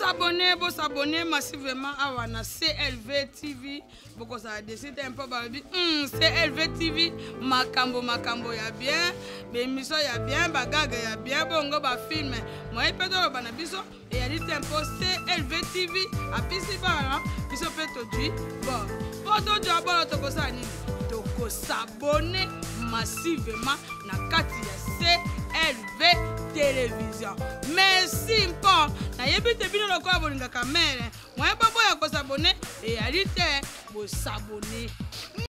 s'abonner massivement à la CLV TV. Beaucoup ça décide un peu CLV TV makambo ya bien, l'émission ya bien, bagaga ya bien, bongo ba film. Moi peut to bana biso et a dit un peu CLV TV a pisi ba biso peut aujourd'hui. Bon, pour to job to ko sa ni to ko s'abonner massivement na kati ya CLV télévision. Merci mpo. Na yebite bino lokola bolinga kamere. Moi bobo ya ko s'abonner et a dit bo s'abonner.